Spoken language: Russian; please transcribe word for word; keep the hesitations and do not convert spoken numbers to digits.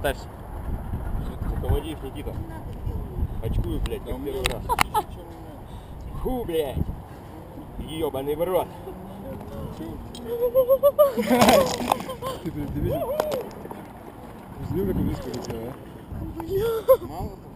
Старший. Локомотив Никита. Очкую, блядь, как первый раз. Фу, блядь. Ёбаный в рот. Ты, ты видишь? Взлюбка близко лица, а? Мало